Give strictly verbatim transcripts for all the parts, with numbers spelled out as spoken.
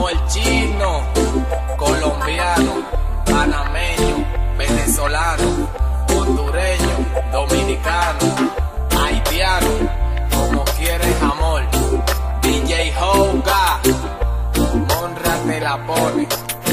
amor chino, colombiano, panameño, venezolano, hondureño, dominicano, haitiano, como quieres amor. D J Hoga, Monra te la pone,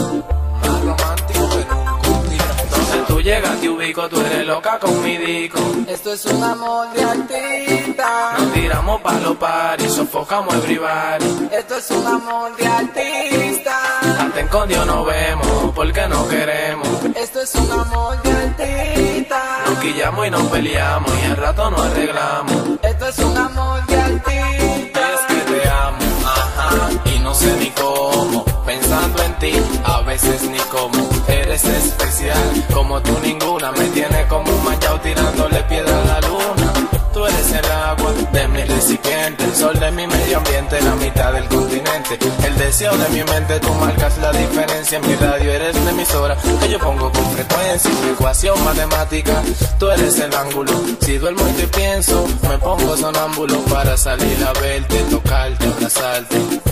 más romántico que nunca. Donde tú llegas te ubico, tú eres loca con mi disco. Esto es un amor de artista. Nos tiramos pa' los paris, sofocamos everybody. Esto es un amor de artista. Hasta en con Dios nos vemos, porque no queremos. Esto es un amor de artista. Nos quillamos y nos peleamos y al rato nos arreglamos. Esto es un amor de artista. Es que te amo, ajá, y no sé ni cómo. Pensando en ti, a veces ni cómo. Eres especial, como tú ninguna. Me tienes como un manchao tirándole piedra a la luna. Tú eres el agua de mi recipiente, el sol de mi medio ambiente, la mitad del continente. El deseo de mi mente, tú marcas la diferencia. En mi radio eres la emisora que yo pongo con frecuencia. Mi ecuación matemática, tú eres el ángulo. Si duermo y te pienso, me pongo sonámbulo para salir a verte, tocarte, abrazarte.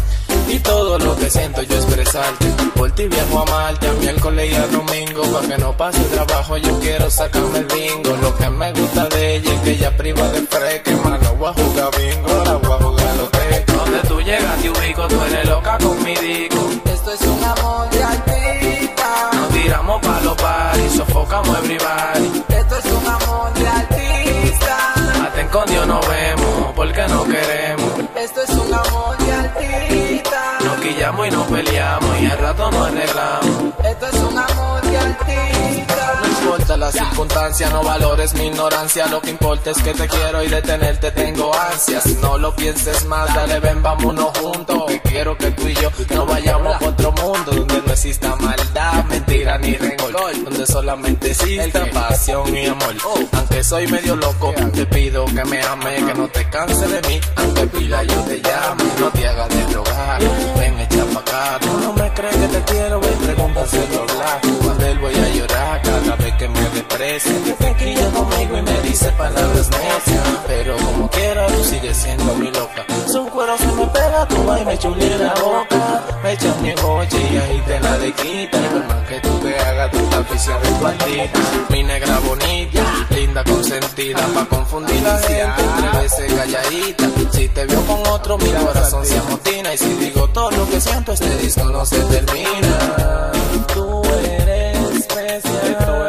Y todo lo que siento yo expresarte. Por ti viajo a Marte, a miércoles y a domingo. Pa' que no pase trabajo yo quiero sacarme el bingo. Lo que me gusta de ella es que ella priva de freque. Mano, voy a jugar bingo, ahora voy a jugar lo que. Donde tú llegas te ubico, tú eres loca con mi disco. Esto es un amor de artista. Nos tiramos pa' los paris, sofocamos everybody. Esto es un amor de artista. Hasta en con Dios nos vemos, porque no queremos. Esto es un amor de artista. Nos quillamos y nos peleamos y al rato nos arreglamos. Esto es un amor de artista. No importa la circunstancia, no valores mi ignorancia. Lo que importa es que te quiero y de tenerte tengo ansias. No lo pienses más, dale ven, vámonos juntos. Que quiero que tú y yo nos vayamos a otro mundo donde no exista maldad, mentira ni rencor, donde solamente exista pasión y amor. Aunque soy medio loco, te pido que me ames, que no te canses de mí. Aunque pila yo te llame, no te hagas de drogar. Ven, echa pa' acá, tú no me crees que te quiero, ven, pregúntaselo hablar. Cuando él voy a llorar cada vez que me desprecia, que te quilla conmigo y me dice palabras necias. Pero como quiera tú sigues siendo mi loca. Su cuero se me pega, tú vas y me chulea la boca. Me echas mi coche y ahí te la de quita. Y por más que tú te hagas, tú estás oficial de tu altita. Mi negra bonita, linda consentida, pa' confundir la gente, tres veces calladita. Si te veo con otro, mi corazón se amotina. Y si digo todo lo que siento, este disco no se termina. Tú eres especial,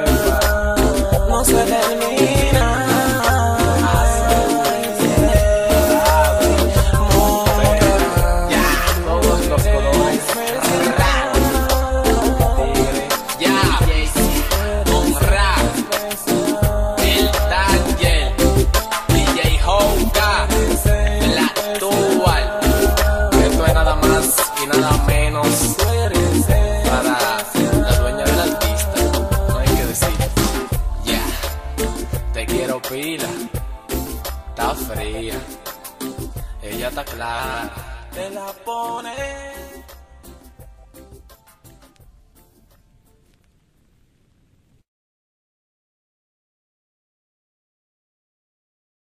no se termina. Nada menos para la dueña del artista, no hay que decir, ya, yeah, te quiero pila, está fría, ella está clara, te la pone.